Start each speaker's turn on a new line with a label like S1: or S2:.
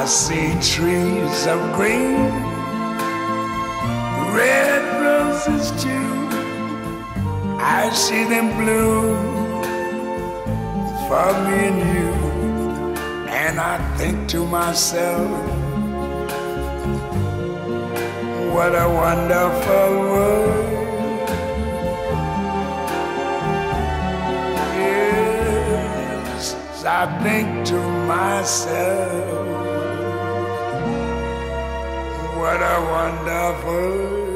S1: see trees of green, red roses too. I see them bloom for me and you. And I think to myself, what a wonderful world. Yes, I think to myself, what a wonderful